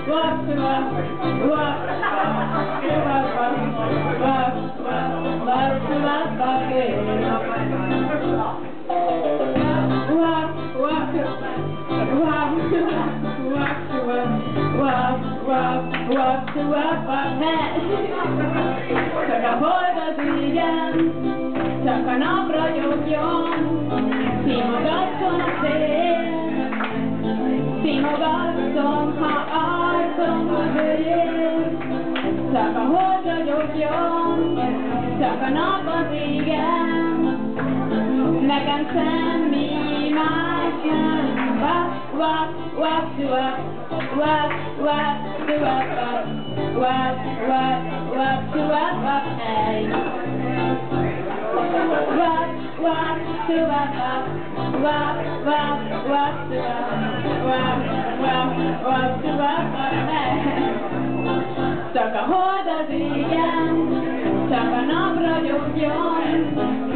Csak a hold az égen, csak a nap ragyogjon, simogatszon a szél, simogatszon, ha arcom az él. Csak a hold ragyogjon, csak a nap az égen, nekem semmi más nem. Wap, wap, wap, wap, wap, wap, wap, wap, wap, wap, wap, wap, wap, hey. Wap, wap, wap, wap, wap, wap, wap, wap, wap, wap, wap, hey. Csak a hold az égen, csak a nap ragyogjon,